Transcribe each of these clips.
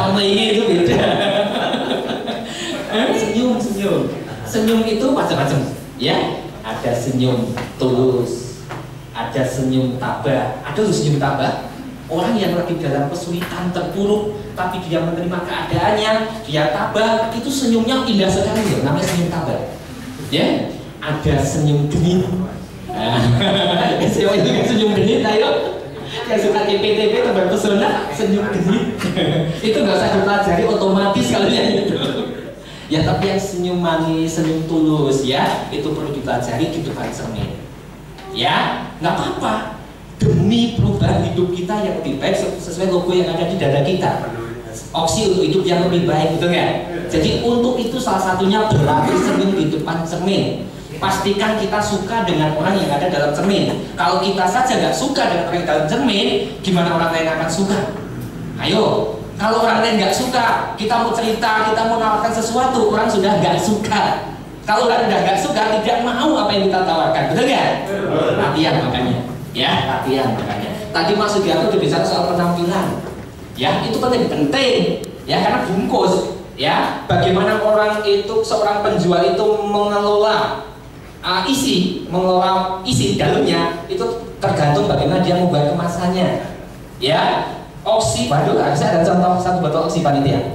melingi itu beda. Senyum. Senyum itu macam-macam, ya. Ada senyum tulus, ada senyum tabah. Ada senyum tabah. Orang yang lagi dalam kesulitan, terpuruk, tapi dia menerima keadaannya, dia tabah, itu senyumnya indah sekali loh, namanya senyum tabah. Ya, ada senyum genit. Senyum genit, ayo. Yang suka TP-TP tebar pesona, senyum genit. Itu nggak usah dipelajari, otomatis kalian itu. Ya, tapi yang senyum manis, senyum tulus, ya, itu perlu dipelajari di depan cermin. Ya, nggak apa-apa. Demi perubahan hidup kita yang lebih baik sesuai logo yang ada di dada kita. Opsi untuk hidup yang lebih baik, betul nggak? Jadi untuk itu salah satunya berlatih senyum di depan cermin. Pastikan kita suka dengan orang yang ada dalam cermin. Kalau kita saja nggak suka dengan orang yang dalam cermin, gimana orang lain akan suka? Ayo, kalau orang lain nggak suka, kita mau cerita, kita mau menawarkan sesuatu, orang sudah nggak suka. Kalau orang sudah nggak suka, tidak mau apa yang kita tawarkan, betul nggak? Latihan makanya. Ya, latihan makanya. Tadi Mas Sugiarto berbicara soal penampilan. Ya, itu penting. Ya, karena bungkus. Ya, bagaimana orang itu, seorang penjual itu mengelola isi dalamnya itu tergantung bagaimana dia membuat kemasannya. Ya, oksi. Waduh, harusnya ada contoh satu botol oksi panitia.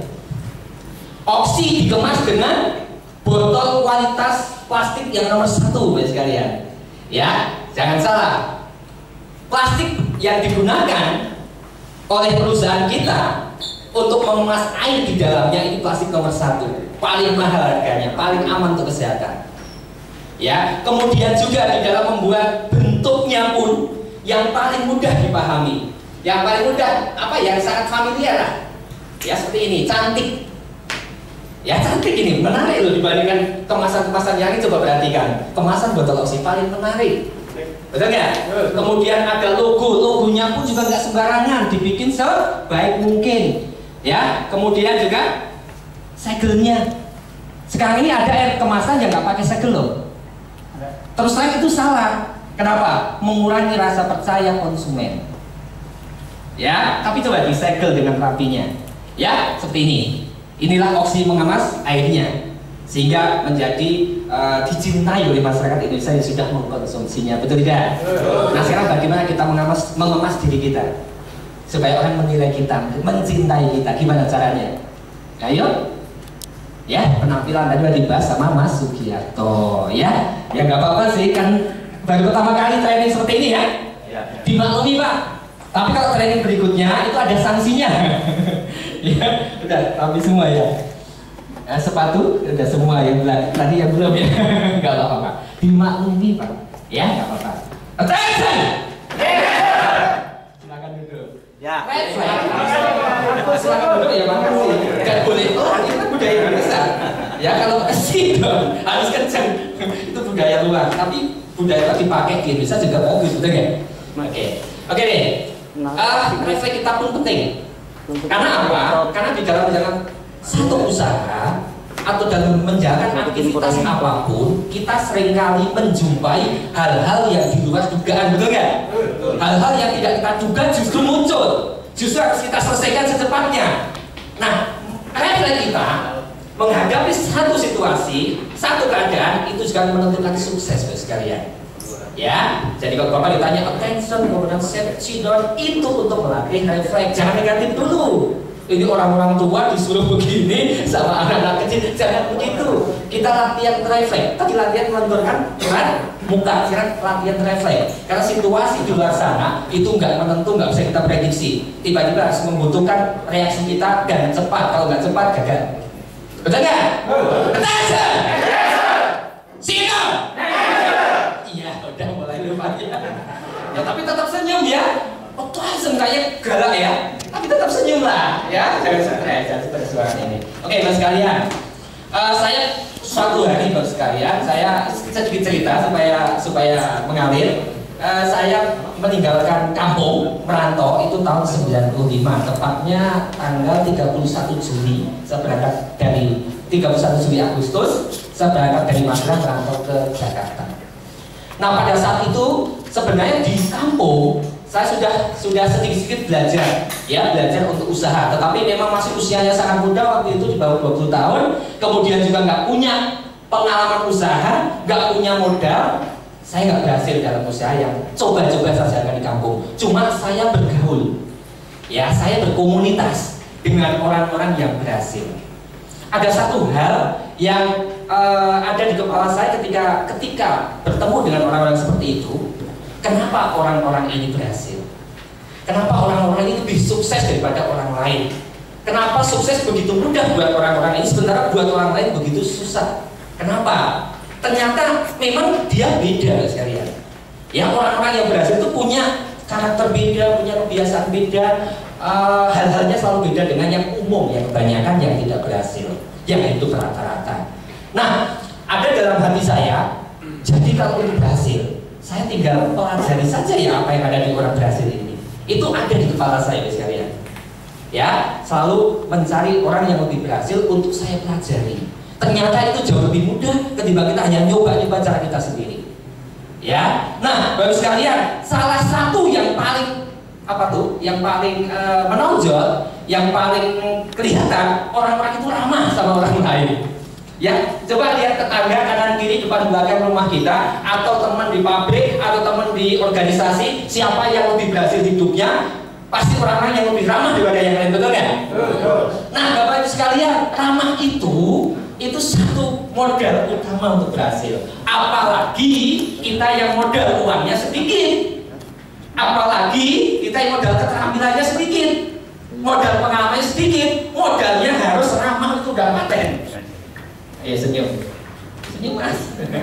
Oksi dikemas dengan botol kualitas plastik yang nomor 1, guys sekalian. Ya, jangan salah. Plastik yang digunakan oleh perusahaan kita untuk mengemas air di dalamnya ini plastik nomor 1, paling mahal harganya, paling aman untuk kesehatan. Ya, kemudian juga di dalam membuat bentuknya pun yang paling mudah dipahami, yang paling mudah yang sangat familiar lah. Ya, seperti ini, cantik. Ya, cantik ini, menarik loh dibandingkan kemasan-kemasan yang ini. Coba perhatikan, kemasan botol oksi paling menarik. Betul nggak? Kemudian ada logonya pun juga nggak sembarangan, dibikin sebaik mungkin. Ya, kemudian juga segelnya. Sekarang ini ada air kemasan yang nggak pakai segel loh. Terus terang itu salah. Kenapa? Mengurangi rasa percaya konsumen. Ya, tapi coba disegel dengan rapinya. Ya, seperti ini. Inilah opsi mengemas airnya, sehingga menjadi dicintai oleh masyarakat Indonesia yang sudah mengkonsumsinya, betul tidak? Nah, sekarang bagaimana kita mengemas diri kita supaya orang menilai kita, mencintai kita? Gimana caranya? Ayo, ya, penampilan tadi udah dibahas sama Mas Sugiarto, ya nggak apa-apa sih, kan baru pertama kali training seperti ini ya, dimaklumi Pak. Tapi kalau training berikutnya itu ada sanksinya. Ya, udah tapi semua ya. Sepatu udah semua yang tadi yang belum ya. Nggak apa-apa Pak, dimaklumi Pak, ya nggak apa-apa. Attention, silakan duduk. Ya, silakan duduk ya, makasih. Nggak boleh, ini kan budaya Indonesia. Ya, kalau kasih dong harus kencang. Itu budaya luar, tapi budaya dipakai di Indonesia juga bagus, betul nggak? Oke deh. Refleks kita pun penting. Karena apa? Karena di dalam satu usaha atau dalam menjalankan aktivitas apapun, kita seringkali menjumpai hal-hal yang di luar dugaan, betul nggak? Hal-hal yang tidak kita duga justru muncul, justru harus kita selesaikan secepatnya. Nah, refleks kita menghadapi satu situasi, satu keadaan itu juga menentukan sukses bagi sekalian. Ya, jadi kalau Bapak ditanya attention, kemudian set down, itu untuk melatih refleks. Jangan negatif dulu. Ini orang-orang tua disuruh begini sama anak-anak kecil, jangan begitu. Kita latihan refleks. Tadi latihan menentukan muka, sekarang latihan refleks. Karena situasi di luar sana itu nggak menentu, nggak bisa kita prediksi. Tiba-tiba harus membutuhkan reaksi kita dan cepat. Kalau nggak cepat gagal. Betul nggak? Attention. Siap. Iya, udah mulai lupa ya. Ya tapi tetap senyum ya. Oh, langsung kayak galak ya. Tapi tetap senyum lah, ya. Jangan stres suara ini. Oke, Mas sekalian. Saya suatu hari Mas sekalian, saya sedikit cerita supaya mengalir. Saya meninggalkan kampung merantau itu tahun 95, tepatnya tanggal 31 Juli. Saya berangkat dari 31 Juli Agustus, saya berangkat dari Magelang merantau ke Jakarta. Nah, pada saat itu sebenarnya di kampung saya sudah sedikit belajar, ya belajar untuk usaha. Tetapi memang masih usianya sangat muda waktu itu, di bawah 20 tahun. Kemudian juga nggak punya pengalaman usaha, nggak punya modal. Saya nggak berhasil dalam usaha yang coba-coba saja di kampung. Cuma saya bergaul, ya saya berkomunitas dengan orang-orang yang berhasil. Ada satu hal yang ada di kepala saya ketika bertemu dengan orang-orang seperti itu. Kenapa orang-orang ini berhasil? Kenapa orang-orang ini lebih sukses daripada orang lain? Kenapa sukses begitu mudah buat orang-orang ini, sementara buat orang lain begitu susah? Kenapa? Ternyata memang dia beda sekalian. Ya, orang-orang yang berhasil itu punya karakter beda, punya kebiasaan beda, hal-halnya selalu beda dengan yang umum, yang kebanyakan yang tidak berhasil, yang itu rata-rata. Nah, ada dalam hati saya, jadi kalau ini berhasil, saya tinggal pelajari saja ya apa yang ada di orang berhasil ini. Itu ada di kepala saya sekalian. Ya, selalu mencari orang yang lebih berhasil untuk saya pelajari. Ternyata itu jauh lebih mudah ketimbang kita hanya nyoba cara kita sendiri. Ya, nah baru sekalian, salah satu yang paling yang paling menonjol, yang paling kelihatan, orang-orang itu ramah sama orang lain. Ya, coba lihat tetangga kanan kiri depan belakang rumah kita, atau teman di pabrik, atau teman di organisasi, siapa yang lebih berhasil hidupnya, pasti orang-orang yang lebih ramah daripada yang lain, betul nggak? Nah, Bapak Ibu sekalian, ramah itu satu modal utama untuk berhasil. Apalagi kita yang modal uangnya sedikit, apalagi kita yang modal keterampilannya sedikit, modal pengalamannya sedikit, modalnya harus ramah, itu udah paten. Ayo senyum, senyum mas,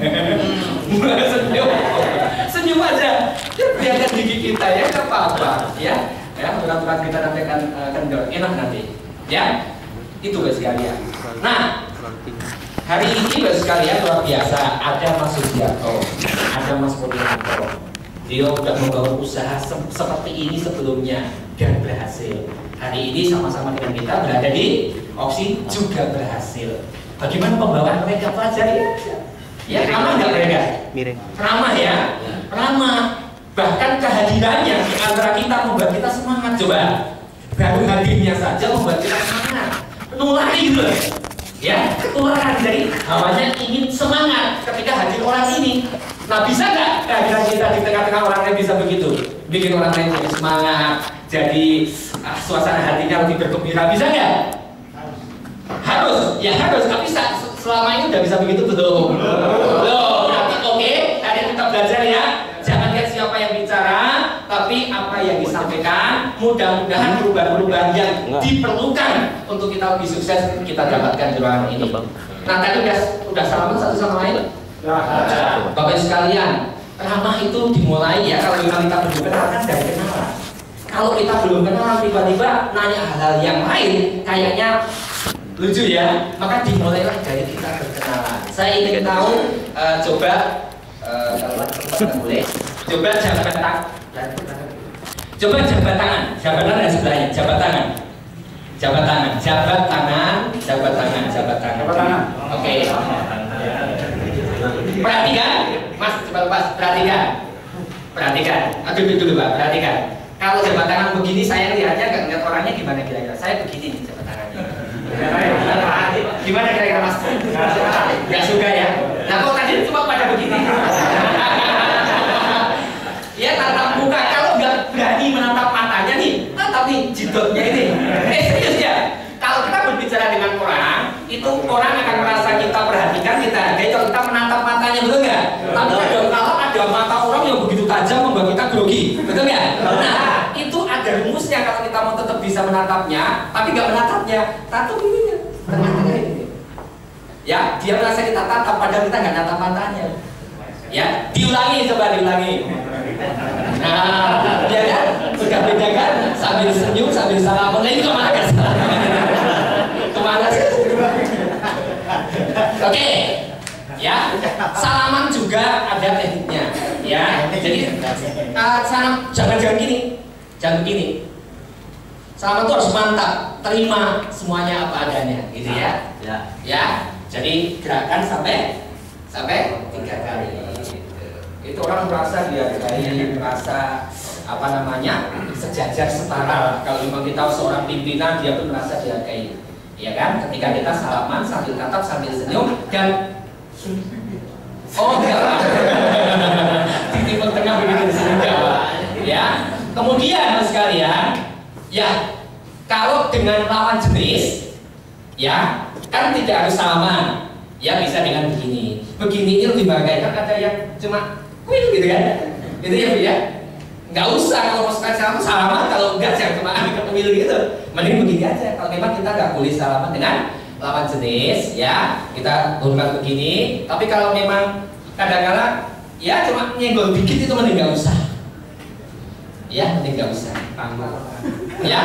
senyum aja, biarkan gigi kita ya, nggak apa-apa, ya berat-berat kita nanti akan kendor, enak nanti, ya itu guys sekalian. Nah, hari ini guys sekalian luar biasa, ada Mas Sugiarto, ada Mas Puryanto. Dia sudah membangun usaha seperti ini sebelumnya dan berhasil. Hari ini sama-sama dengan kita berada di Oxy juga berhasil. Bagaimana pembawaan mereka, pelajari aja. Ya, ramah nggak mereka? Miring. Ramah ya, ramah. Bahkan kehadirannya di antara kita membuat kita semangat. Coba, baru hadirnya saja membuat kita semangat. Nulari gitu, ya, ketularan dari hawanya ingin semangat ketika hadir orang ini. Nah, bisa nggak kehadiran kita di tengah-tengah orang lain bisa begitu, bikin orang lain jadi semangat, jadi suasana hatinya lebih bergembira, bisa nggak? Harus, ya harus. Tapi selama ini udah bisa begitu belum? Belum. Berarti oke, hari ini kita belajar ya. Jangan lihat siapa yang bicara, tapi apa yang disampaikan. Mudah-mudahan perubahan-perubahan yang diperlukan untuk kita lebih sukses kita dapatkan di ruangan ini. Nah, tadi udah salaman satu sama lain. Bapak sekalian, ramah itu dimulai ya kalau memang kita belum kenal kan dari kenalan. Kalau kita belum kenal tiba-tiba nanya hal-hal yang lain, kayaknya lucu ya, maka dimulailah dari kita berkenalan. Saya ingin tahu, coba boleh, coba jabat tangan, coba jabat tangan, jabat tangan dan sebelahnya, jabat tangan, jabat tangan, jabat tangan, jabat tangan, jabat tangan. Oke. Perhatikan, Mas, coba lepas, perhatikan, perhatikan. Duduk dulu Pak, perhatikan. Kalau jabat tangan begini, saya lihatnya nggak ngeliat orangnya gimana kira-kira. Saya begini nih jabat tangannya. Gimana kira-kira Mas? Gak suka ya? Nah kok tadi cuma pada begini? Ya tatap muka, kalau nggak berani menatap matanya nih, tatap nih jidotnya ini. Serius ya? Kalau kita berbicara dengan orang, itu orang akan merasa kita perhatikan, kita hargai kalau kita menatap matanya, betul nggak? Tapi kalau ada mata orang yang begitu tajam membuat kita grogi, betul nggak? Nah itu ada rumusnya kalau kita mau tetap bisa menatapnya, tapi nggak menatapnya, tatap ini ya. Ya, dia merasa kita tatap padahal kita nggak natap matanya. Ya, diulangi, coba diulangi. Nah, ya kan? Sudah beda kan? Sambil senyum, sambil salaman, ini kemana kan? Kemana sih? Oke, ya. Salaman juga ada tekniknya, ya. Jadi salam jangan gini, jangan begini. Salaman itu harus mantap, terima semuanya apa adanya, gitu ya. Ya. Jadi gerakan sampai 3 kali. Itu orang merasa dihargai, merasa apa namanya, sejajar setara. Kalau memang kita seorang pimpinan, dia pun merasa dihargai, ya kan? Ketika kita salaman sambil tatap sambil senyum dan oh enggak lah, di timur tengah begitu di sini enggak lah, ya. Kemudian sekalian, ya kalau dengan lawan jenis, ya kan tidak harus salaman, ya bisa dengan begini. Begini itu dibagai, kan ada yang cuma wih gitu kan, gitu ya Bu ya. Nggak usah kalau mau sekali salaman, kalau enggak jangan cuma pemilu gitu. Mending begini aja. Kalau memang kita nggak boleh salaman dengan lawan jenis, ya kita hormat begini. Tapi kalau memang kadang-kadang ya cuma nyenggol dikit itu mending nggak usah. Ya mending nggak usah. Ya,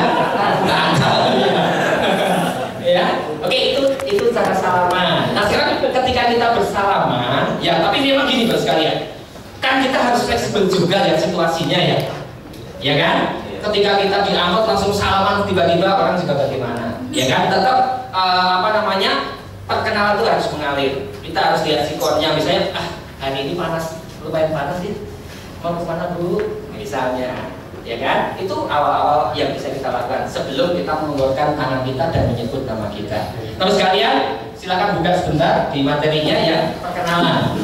ya. Oke, itu cara salaman. Nah sekarang ketika kita bersalaman, ya tapi memang gini Bos sekalian. Kan kita harus fleksibel juga ya situasinya ya kan? Ketika kita diangkut langsung salaman tiba-tiba orang juga bagaimana, ya kan? Tetap apa namanya, perkenalan itu harus mengalir. Kita harus lihat sikonnya, misalnya hari ini panas, lumayan panas sih, mau kemana dulu, misalnya, ya kan? Itu awal-awal yang bisa kita lakukan sebelum kita mengeluarkan tangan kita dan menyebut nama kita. Terus kalian silakan buka sebentar di materinya ya, perkenalan.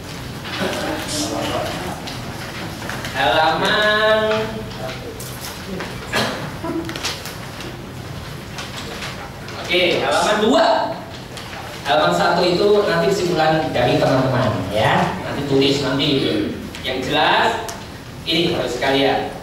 Halaman halaman 2. Halaman 1 itu nanti kesimpulan dari teman-teman ya. Nanti tulis nanti yang jelas ini harus sekalian.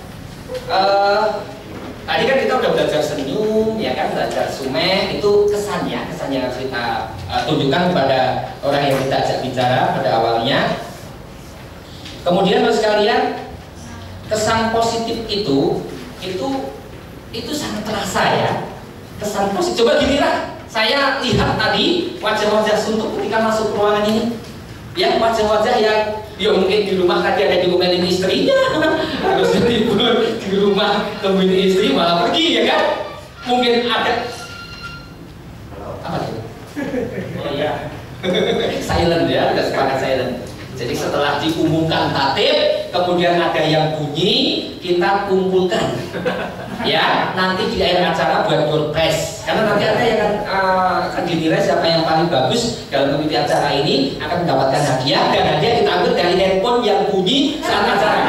Tadi kan kita udah belajar senyum, ya kan, belajar sumeh, itu kesan yang harus kita tunjukkan kepada orang yang kita ajak bicara pada awalnya. Kemudian harus sekalian, kesan positif itu sangat terasa ya. Kesan positif. Coba gini lah, saya lihat tadi wajah-wajah suntuk ketika masuk ruangan ini. Ya wajah-wajah yang ya mungkin di rumah tadi ada diomelin istrinya, harus libur di rumah temuin istri malah pergi ya kan. Mungkin ada apa itu? Oh iya, silent ya, udah sekarang silent. Jadi setelah diumumkan tatib, kemudian ada yang bunyi, kita kumpulkan, ya nanti di akhir acara buat door prize. Karena nanti ada yang akan dinilai siapa yang paling bagus dalam mengikuti acara ini akan mendapatkan hadiah, dan hadiah kita ambil dari handphone yang bunyi saat acara.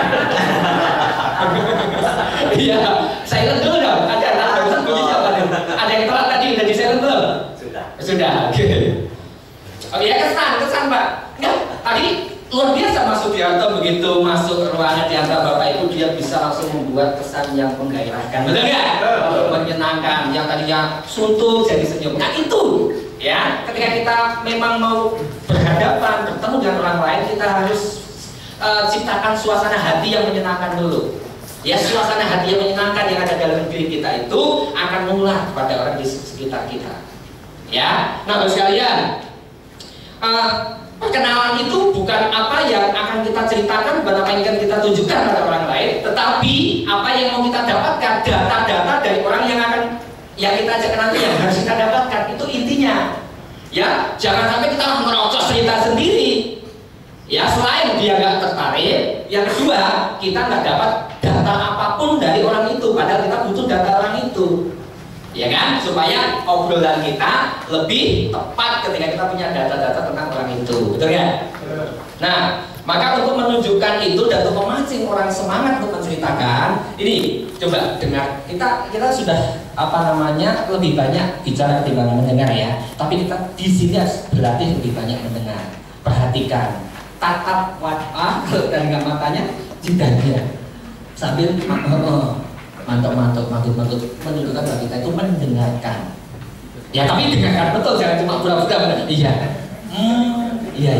Iya, silent dulu dong. Ada barusan bunyi siapa nih? Ada yang telat tadi udah di silent belum? Sudah. Oke. Oke ya, kesan Pak. Enggak, tadi luar biasa Mas Sudiarto begitu masuk ruangan di antara Bapak Ibu, dia bisa langsung membuat kesan yang menggairahkan, betul nggak? Menyenangkan, yang tadinya suntuk jadi senyum. Nah itu, ya, ketika kita memang mau berhadapan, bertemu dengan orang lain, kita harus ciptakan suasana hati yang menyenangkan dulu. Ya, suasana hati yang menyenangkan yang ada dalam diri kita itu akan menular kepada orang di sekitar kita. Ya, nah sekalian. Perkenalan itu bukan apa yang akan kita ceritakan, bukan apa yang akan kita tunjukkan pada orang lain, tetapi apa yang mau kita dapatkan, data-data dari orang yang kita ajak nanti yang harus kita dapatkan, itu intinya. Ya, jangan sampai kita merocos cerita sendiri. Ya, selain dia nggak tertarik, yang kedua kita nggak dapat data apapun dari orang itu, padahal kita butuh data orang itu. Ya kan, supaya obrolan kita lebih tepat ketika kita punya data-data tentang orang itu, betul ya? Nah, maka untuk menunjukkan itu dan untuk memancing orang semangat untuk menceritakan, ini coba dengar, kita sudah apa namanya lebih banyak bicara ketimbang mendengar ya, tapi kita di sini harus berlatih lebih banyak mendengar. Perhatikan, tatap wajah, kalau dari matanya, jidahnya sambil mantap menunjukkan bahwa kita itu mendengarkan. Ya tapi dengarkan betul, jangan cuma pura-pura. Iya. Iya.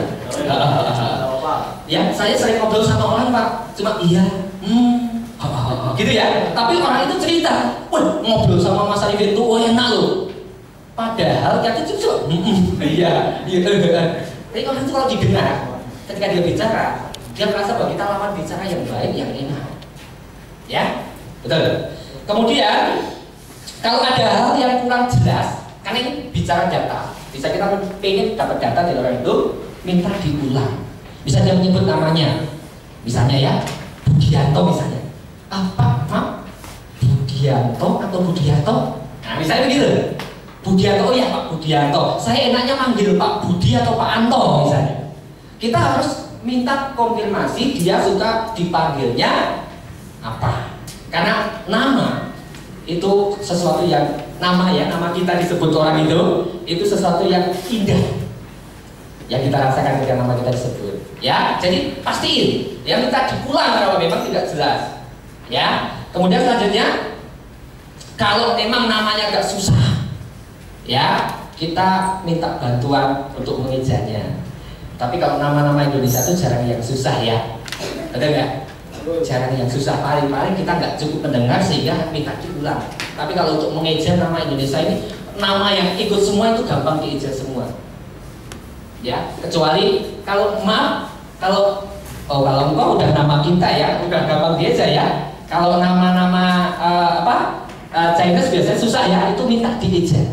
Ya, saya sering ngobrol sama orang Pak, cuma iya. Gitu ya. Tapi orang itu cerita, wah ngobrol sama Mas Arifin itu enak loh. Padahal kita itu iya. Tapi orang itu kalau didengar, ketika dia bicara, dia merasa bahwa kita lawan bicara yang baik, yang enak. Ya. Betul. Kemudian kalau ada hal yang kurang jelas, kan ini bicara data, bisa kita pengen dapat data dari orang itu, minta diulang. Bisa dia menyebut namanya, misalnya ya Budianto misalnya. Budianto atau Budianto? Nah misalnya gitu, Budianto, oh ya Pak Budianto, saya enaknya manggil Pak Budi atau Pak Anto misalnya. Kita harus minta konfirmasi dia suka dipanggilnya apa. Karena nama itu sesuatu yang nama kita disebut orang itu sesuatu yang indah yang kita rasakan ketika nama kita disebut. Ya, jadi pastiin ya, minta diulang kalau memang tidak jelas. Ya, kemudian selanjutnya kalau memang namanya agak susah, ya kita minta bantuan untuk mengejanya. Tapi kalau nama-nama Indonesia itu jarang yang susah ya, ada nggak? Jarang yang susah, paling-paling kita nggak cukup mendengar sehingga minta diulang. Tapi kalau untuk mengeja nama Indonesia ini, nama yang ikut semua itu gampang dieja semua. Ya, kecuali kalau kalau engkau udah nama kita ya, udah gampang dieja ya. Kalau nama-nama Chinese biasanya susah ya, itu minta dieja.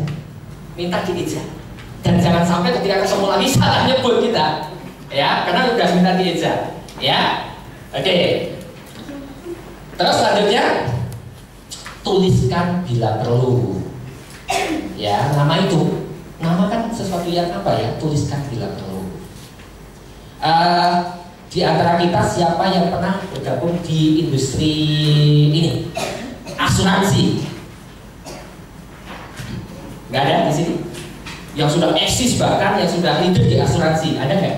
Dan jangan sampai ketika ketemu lagi salah nyebut kita, ya, karena udah minta dieja, ya. Oke. Terus selanjutnya tuliskan bila perlu. Ya, nama kan sesuatu yang apa ya? Tuliskan bila perlu. Di antara kita siapa yang pernah bergabung di industri ini? Asuransi. Nggak ada di sini? Yang sudah eksis bahkan yang sudah hidup di asuransi, ada nggak?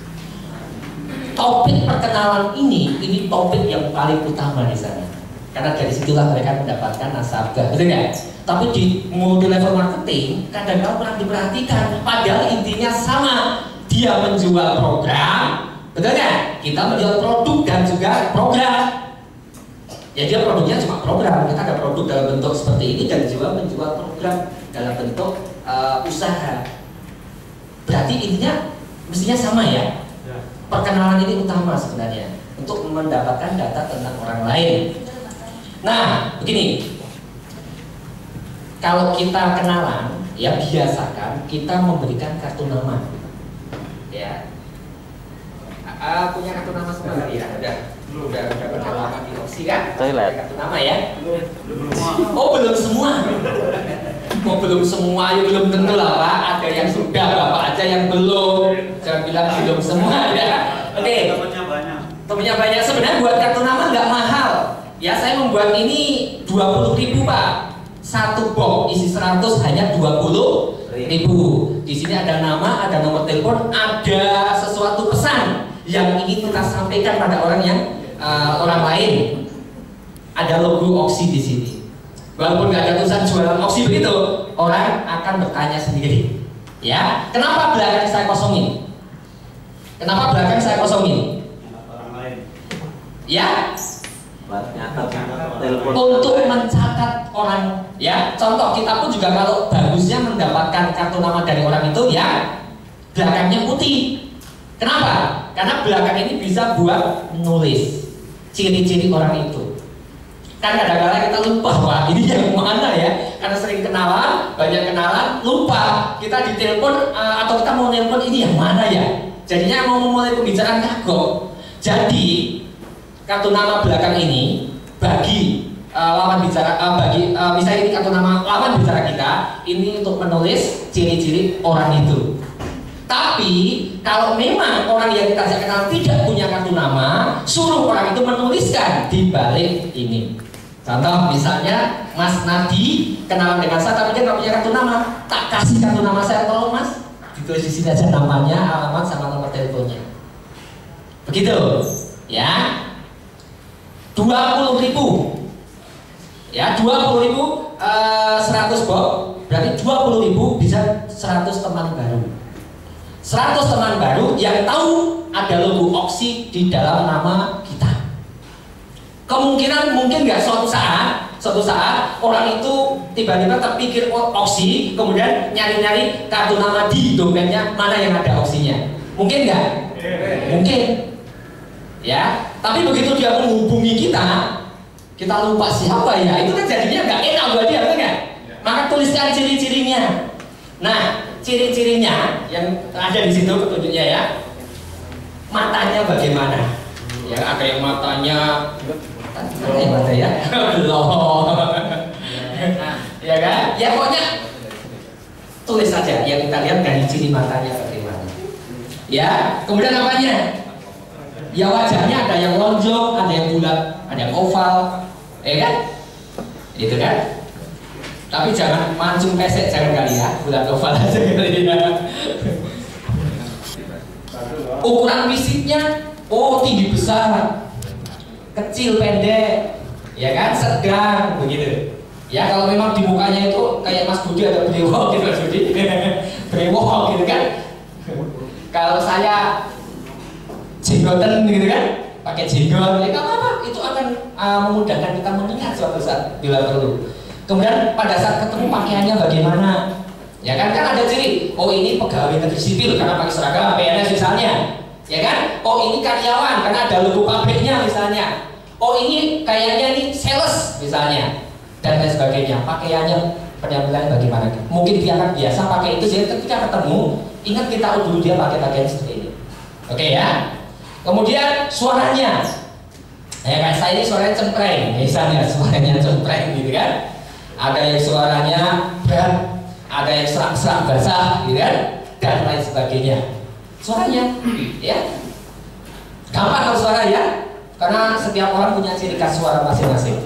Topik perkenalan ini topik yang paling utama di sana, karena dari situlah mereka mendapatkan nasabah, betul nggak? Tapi di multi level marketing kadang-kadang kurang diperhatikan, padahal intinya sama, dia menjual program, betul nggak? Kita menjual produk dan juga program. Ya dia produknya cuma program, kita ada produk dalam bentuk seperti ini dan juga menjual program dalam bentuk usaha. Berarti intinya mestinya sama ya. Perkenalan ini utama sebenarnya untuk mendapatkan data tentang orang lain. Nah, begini. Kalau kita kenalan, ya biasakan kita memberikan kartu nama. Ya. Punya kartu nama semua kali ya? Udah berpengalaman di opsi kan? Kartu nama ya? Oh, belum semua. Oh, belum semua, ya belum tentu lah Pak. Ada yang sudah, Bapak aja yang belum. Jangan bilang belum semua ya. Oke. Temennya banyak. Sebenarnya buat kartu nama nggak mahal. Ya, saya membuat ini 20.000 Pak. Satu box isi 100 hanya 20.000. Di sini ada nama, ada nomor telepon, ada sesuatu pesan yang ingin kita sampaikan pada orang lain. Ada logo Oxy di sini. Walaupun nggak ada tulisan jualan Oxy begitu, orang akan bertanya sendiri. Ya, kenapa belakang saya kosongin? Orang lain. Ya. Untuk mencatat orang. Ya, contoh kita pun juga kalau bagusnya mendapatkan kartu nama dari orang itu, ya belakangnya putih. Kenapa? Karena belakang ini bisa buat nulis ciri-ciri orang itu. Kan kadang-kadang kita lupa, wah ini yang mana ya? Karena sering kenalan, banyak kenalan, lupa. Kita ditelepon atau kita mau nelpon ini yang mana ya? Jadinya mau memulai pembicaraan kagok. Jadi kartu nama belakang ini bagi lawan bicara, misalnya ini kartu nama lawan bicara kita, ini untuk menulis ciri-ciri orang itu. Tapi kalau memang orang yang kita ajak kenal tidak punya kartu nama, suruh orang itu menuliskan di balik ini. Contoh misalnya Mas Nadi kenalan dengan saya tapi dia nggak punya kartu nama, tak kasih kartu nama saya, tolong Mas ditulis di sini aja namanya, alamat sama nomor teleponnya. Begitu, ya. 20.000, ya 20.000 100 box berarti 20.000 bisa 100 teman baru. 100 teman baru yang tahu ada logo Oxy di dalam nama kita. Kemungkinan mungkin nggak suatu saat orang itu tiba-tiba terpikir Oxy, kemudian nyari-nyari kartu nama di dompetnya mana yang ada Oxy-nya. Mungkin nggak? Mungkin. Ya, tapi begitu dia menghubungi kita lupa siapa ya, itu kan jadinya nggak enak buat dia, betul nggak? Maka tuliskan ciri-cirinya. Nah, ciri-cirinya yang ada di situ petunjuknya ya. Matanya bagaimana? Ya, ada yang matanya Ada ya? Belum. Ya kan? Ya pokoknya tulis saja yang kita lihat dari ciri matanya bagaimana. Ya, kemudian apanya? Ya wajahnya ada yang lonjong, ada yang bulat, ada yang oval, ya kan? Itu kan? Tapi jangan mancung pesek, jangan kali ya, bulat oval aja kali ya. Ukuran fisiknya, oh tinggi besar, kecil pendek, ya kan, sedang begitu. Ya kalau memang di mukanya itu kayak Mas Budi ada brewok gitu Mas Budi, brewok gitu kan. Kalau saya jenggotan gitu kan, pakai jenggot, ya nggak apa-apa, itu akan memudahkan kita mengingat suatu saat bila perlu. Kemudian pada saat ketemu pakaiannya bagaimana, ya kan ada ciri, oh ini pegawai negeri sipil karena pakai seragam PNS misalnya, ya kan, oh ini karyawan karena ada logo pabriknya misalnya, oh ini kayaknya ini sales misalnya, dan lain sebagainya. Pakaiannya penampilan bagaimana? Mungkin dia akan biasa pakai itu, jadi ketika ketemu ingat kita dulu dia pakai pakaian seperti ini. Oke ya. Kemudian suaranya, ya kayak saya ini suaranya cempreng, misalnya suaranya cempreng gitu kan. Ada yang suaranya berat, ada yang serak-serak basah, gitu kan, dan lain sebagainya. Suaranya, ya, gampang kalau suara ya, karena setiap orang punya ciri khas suara masing-masing.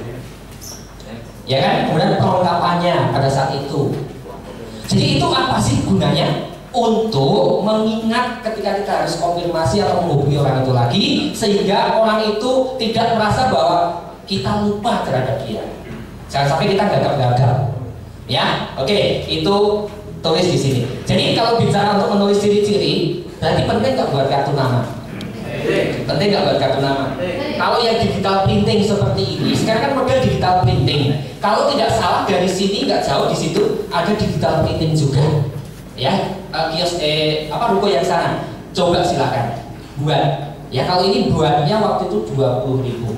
Ya kan, kemudian perlengkapannya pada saat itu. Jadi itu apa sih gunanya? Untuk mengingat ketika kita harus konfirmasi atau menghubungi orang itu lagi, sehingga orang itu tidak merasa bahwa kita lupa terhadap dia. Jangan sampai kita gagap-gagap. Ya, oke, itu tulis di sini. Jadi kalau bicara untuk menulis ciri-ciri, berarti penting nggak buat kartu nama? Penting nggak buat kartu nama? Kalau yang digital printing seperti ini, sekarang kan model digital printing. Kalau tidak salah dari sini nggak jauh di situ ada digital printing juga. Ya, kios ruko yang sana. Coba silakan buat. Ya kalau ini buatnya waktu itu 20.000,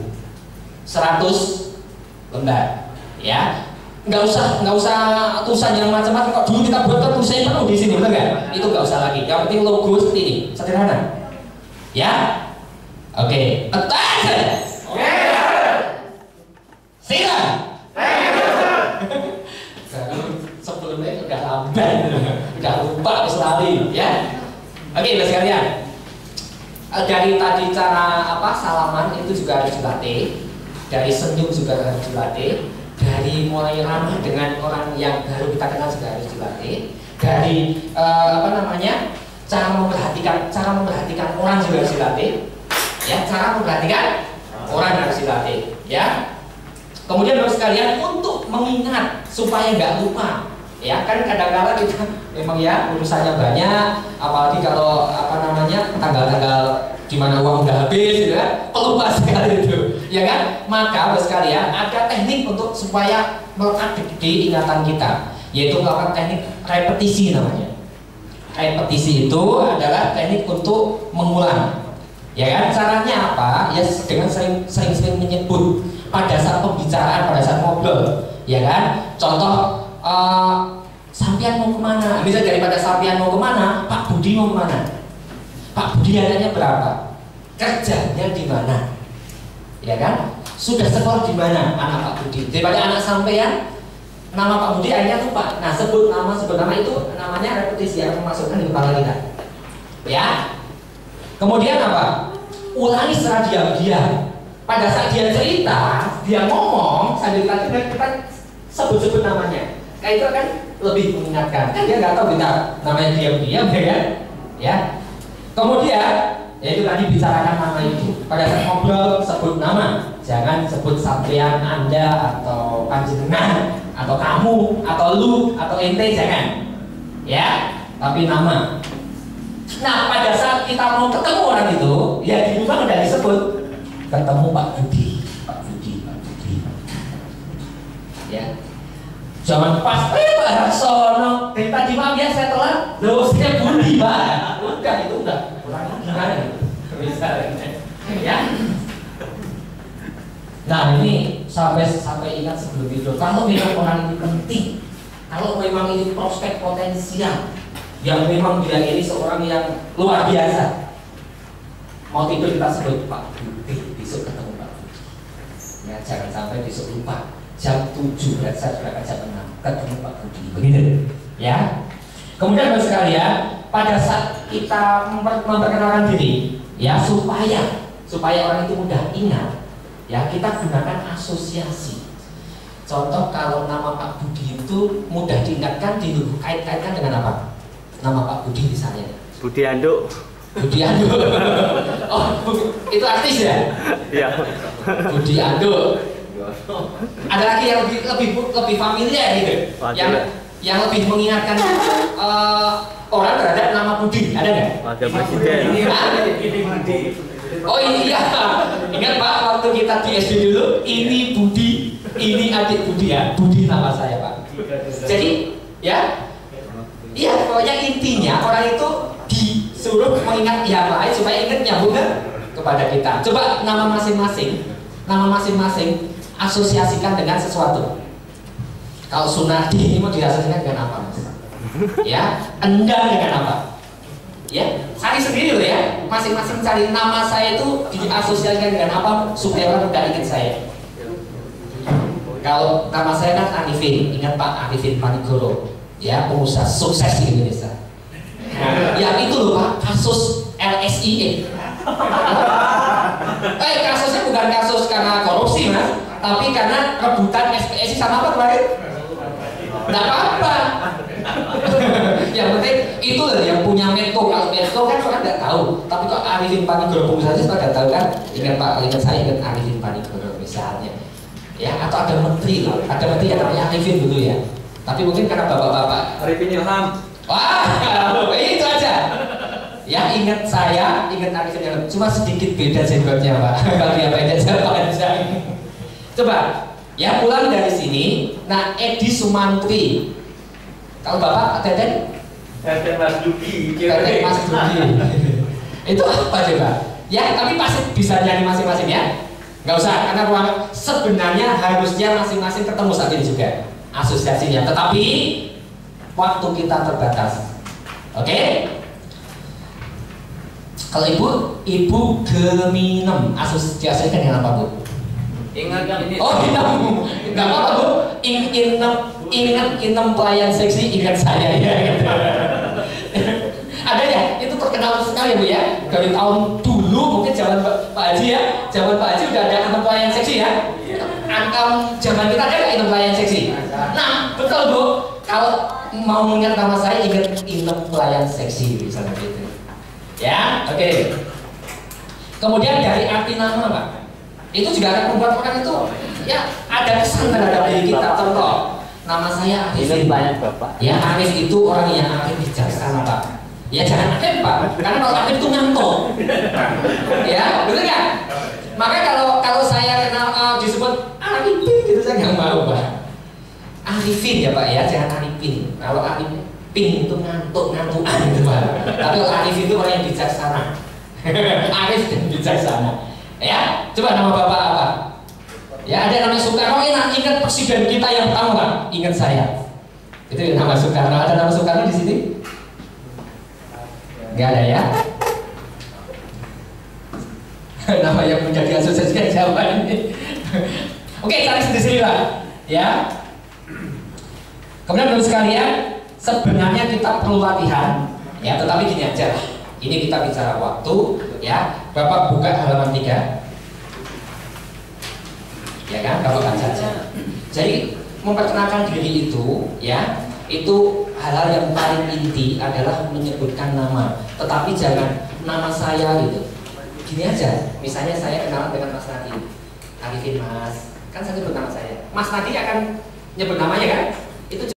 100 lembar. Ya, nggak usah tulisan yang macam-macam. Kok dulu kita buat kan tulisannya penuh di sini, betul nggak? Itu nggak usah lagi. Yang penting logo seperti ini, sederhana. Ya, oke. Atas. Oke. Silakan. Sebelumnya udah lamban, udah lupa selalu. Ya. Oke, Mas sekalian. Dari tadi cara salaman itu juga harus dilatih. Dari senyum juga harus dilatih. Dari mulai ramah dengan orang yang baru kita kenal juga harus dilatih. Dari cara memperhatikan orang juga harus dilatih. Ya, cara memperhatikan orang harus dilatih. Ya. Kemudian Bapak sekalian untuk mengingat supaya nggak lupa. Ya kan kadang-kadang kita memang ya urusannya banyak, apalagi kalau tanggal-tanggal di mana uang udah habis, gitu kan, pelupa sekali itu, ya kan? Maka Bapak sekalian ada teknik untuk supaya melekat di ingatan kita, yaitu melakukan teknik repetisi namanya. Repetisi itu adalah teknik untuk mengulang, ya kan? Caranya apa? Ya dengan sering-sering menyebut pada saat pembicaraan, pada saat ngobrol, ya kan? Contoh. Sampian mau kemana? Misalnya daripada sampian mau kemana, Pak Budi mau kemana? Pak Budi anaknya berapa? Kerjanya di mana? Ya kan? Sudah sekolah di mana anak Pak Budi? Daripada anak sampean, nama Pak Budi akhirnya lupa. Nah sebut nama itu namanya repetisi yang memasukkan di kepala kita. Ya. Kemudian apa? Ulangi secara diam-diam. Pada saat dia cerita, dia ngomong sambil kita sebut-sebut namanya. Kayak itu kan lebih mengingatkan. Dia nggak tahu kita namanya diam-diam, ya kan? Ya. Kemudian, yaitu tadi bicarakan nama itu. Pada saat ngobrol sebut nama, jangan sebut sampean, Anda, atau panjenengan, atau kamu, atau lu, atau ente, jangan. Ya, tapi nama. Nah, pada saat kita mau ketemu orang itu, ya di rumah udah disebut ketemu Pak Budi, Pak Budi. Ya. Jangan pas, Pak Harsono, dari tadi maaf ya saya telat, loh saya Budi Pak. Udah itu udah kurang gimana gitu. Misalnya, ya. Nah ini sampai ingat sebelum itu, kalau memang orang ini penting, kalau memang ini prospek potensial, yang memang dia ini seorang yang luar biasa, mau tidur kita sebut Pak Budi, besok ketemu Pak Budi. Ya, jangan sampai besok lupa. Jam 7 berarti saya sudah jam 6 ketemu Pak Budi. Begitu. Ya. Kemudian Bapak sekalian, pada saat kita memperkenalkan diri, ya supaya orang itu mudah ingat, ya kita gunakan asosiasi. Contoh kalau nama Pak Budi itu mudah diingatkan, dikait-kaitkan dengan apa? Nama Pak Budi misalnya. Budi Anduk. Budi Anduk. Oh, itu artis ya? Iya. Budi Anduk. Ada lagi yang lebih familiar gitu, yang lebih mengingatkan orang terhadap nama Budi, ada nggak? Wakil Presiden. Oh iya, ingat Pak waktu kita di SD dulu, ini Budi, ini adik Budi ya, Budi nama saya Pak. Jadi ya, iya pokoknya intinya orang itu disuruh mengingat yang lain supaya ingat nyambung kepada kita. Coba nama masing-masing asosiasikan dengan sesuatu. Kalau Sunardi ini mau diasosiasikan dengan apa, Mas? Ya, Endang dengan apa? Ya, cari sendiri loh ya. Masing-masing cari nama saya itu diasosiasikan dengan apa supaya orang tidak ingat saya. Kalau nama saya kan Arifin, ingat Pak Arifin Panigoro, ya pengusaha sukses di Indonesia. Yang itu loh Pak, kasus LSIE. Kasusnya bukan kasus karena korupsi Mas, tapi karena rebutan SPSI sama apa kemarin? Nggak apa-apa. Yang penting itu yang punya Medco. Kalau Medco kan orang nggak tahu, tapi kok Arifin Panigoro pengusaha sudah tahu kan? Ingat saya ingat Arifin Panigoro misalnya. Ya, atau ada menteri yang namanya Arifin dulu ya. Tapi mungkin karena bapak-bapak Arifin Ilham. Wah, itu aja. Ya ingat saya, ingat Arifin Ilham. Cuma sedikit beda jenggotnya Pak. Kalau yang pendek saya panjang. Coba, ya pulang dari sini. Nah, Edi Sumantri. Kalau Bapak Teten? Teten Mas Duki. Teten Mas Duki. Itu apa coba? Ya, tapi pasti bisa nyanyi masing-masing ya. Nggak usah, karena ruang sebenarnya harusnya masing-masing ketemu saat ini juga asosiasinya. Tetapi waktu kita terbatas. Oke? Kalau ibu Geminem asosiasikan dengan apa Bu? Ingat yang ini. Oh, nggak apa-apa Bu. Ingat pelayan seksi, ingat saya ya. Gitu. Ada ya, itu terkenal sekali Bu ya. Dari tahun dulu mungkin zaman Pak Haji ya, zaman Pak Haji udah ada intem pelayan seksi ya. Zaman kita ada nggak intem pelayan seksi? Nah, betul Bu. Kalau mau mengingat nama saya, ingat intem pelayan seksi misalnya gitu. Ya, oke. Kemudian dari arti nama Pak, itu juga akan membuat orang itu ya ada kesan terhadap diri kita. Contoh, nama saya Arifin. Ya, Arif itu orang yang arif bijaksana Pak. Ya jangan Arif Pak, karena kalau Arif itu ngantuk. Ya, betul nggak? Maka kalau saya kenal disebut Arifin gitu saya nggak mau Pak. Arifin ya Pak ya, jangan Arifin. Kalau Arifin itu ngantukan gitu Pak. Tapi kalau Arif itu orang yang bijaksana. Arif dan bijaksana. Ya, coba nama Bapak apa? Ya ada namanya Soekarno, ingat presiden kita yang pertama Pak, ingat saya. Itu nama Soekarno. Ada nama Soekarno di sini? Nggak ada ya? Nama yang menjadi asosiasi siapa ini? Oke, cari sendiri Pak. Ya. Kemudian Bapak sekalian, sebenarnya kita perlu latihan, ya. Tetapi gini aja. Ini kita bicara waktu, ya. Bapak buka halaman 3. Ya kan, Bapak baca aja. Jadi memperkenalkan diri itu, ya, itu hal-hal yang paling inti adalah menyebutkan nama. Tetapi jangan nama saya gitu. Gini aja, misalnya saya kenalan dengan Mas Nadi. Arifin Mas, kan saya sebut nama saya. Mas Nadi akan nyebut namanya kan? Itu